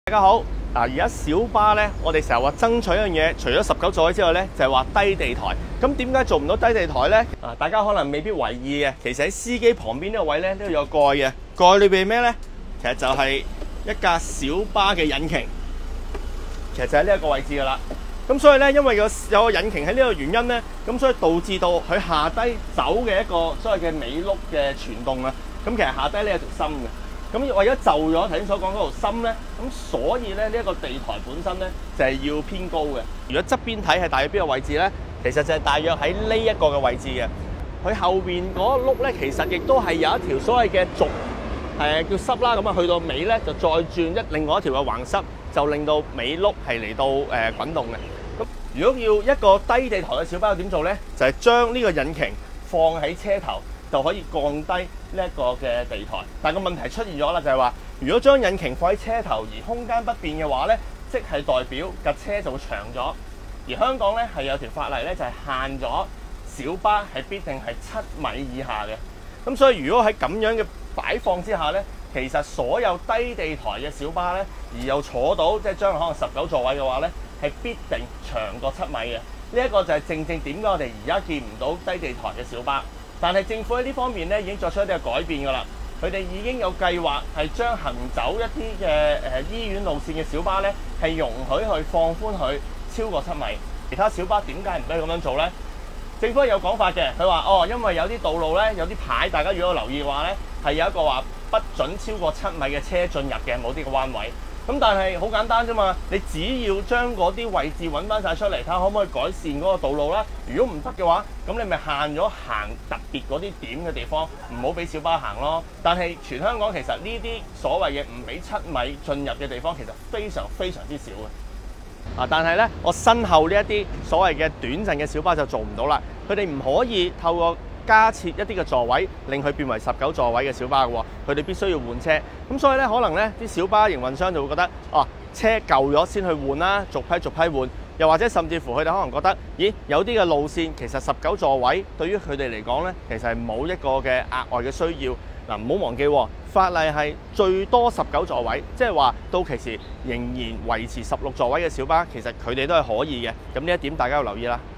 大家好，而家小巴咧，我哋成日話爭取一樣嘢，除咗19座位之外咧，就係話低地台。咁點解做唔到低地台咧？大家可能未必為意嘅，其實喺司機旁邊呢個位咧，呢度有蓋嘅，蓋裏邊咩咧？其實就係一架小巴嘅引擎，其實就喺呢一個位置噶啦。咁所以咧，因為有個引擎喺呢個原因咧，咁所以導致到佢下低走嘅一個所謂嘅尾轆嘅傳動啊。咁其實下低呢有條芯嘅。咁為咗就咗頭先所講嗰條芯咧，咁所以咧呢一個地台本身咧就係要偏高嘅。如果側邊睇係大約邊個位置咧，其實就係大約喺呢一個嘅位置嘅。佢後邊嗰個轆咧，其實亦都係有一條所謂嘅軸，叫濕啦。咁啊去到尾咧就再轉另外一條嘅橫濕，就令到尾轆係嚟到滾動嘅。咁如果要一個低地台嘅小巴要點做咧？就係將呢個引擎放喺車頭，就可以降低呢一個嘅地台。但個問題出現咗啦，就係話，如果將引擎放喺車頭而空間不變嘅話咧，即係代表架車就會長咗。而香港咧係有條法例咧，就係限咗小巴係必定係7米以下嘅。咁所以如果喺咁樣嘅擺放之下咧，其實所有低地台嘅小巴咧，而又坐到即係將來可能19座位嘅話咧，係必定長過7米嘅。呢一個就係正正點解我哋而家見唔到低地台嘅小巴。但係政府喺呢方面咧已經作出一啲嘅改變㗎啦，佢哋已經有計劃係將行走一啲嘅醫院路線嘅小巴咧係容許去放寬佢超過7米。其他小巴點解唔可以咁樣做咧？政府係有講法嘅，佢話因為有啲道路咧有啲牌，大家如果有留意嘅話咧係有一個話不准超過7米嘅車進入嘅某啲嘅彎位。咁但係好簡單啫嘛，你只要將嗰啲位置揾翻晒出嚟，睇下可唔可以改善嗰個道路啦。如果唔得嘅話，咁你咪限咗行特別嗰啲點嘅地方，唔好俾小巴行咯。但係全香港其實呢啲所謂嘅唔俾7米進入嘅地方，其實非常非常之少嘅。但係咧，我身後呢一啲所謂嘅短陣嘅小巴就做唔到啦。佢哋唔可以透過加設一啲嘅座位，令佢變為19座位嘅小巴嘅喎，佢哋必須要換車。咁所以咧，可能咧啲小巴營運商就會覺得，車舊咗先去換啦，逐批換。又或者甚至乎佢哋可能覺得，咦，有啲嘅路線其實19座位對於佢哋嚟講咧，其實係冇一個嘅額外嘅需要。嗱，唔好忘記法例係最多19座位，即係話到期時仍然維持16座位嘅小巴，其實佢哋都係可以嘅。咁呢一點大家要留意啦。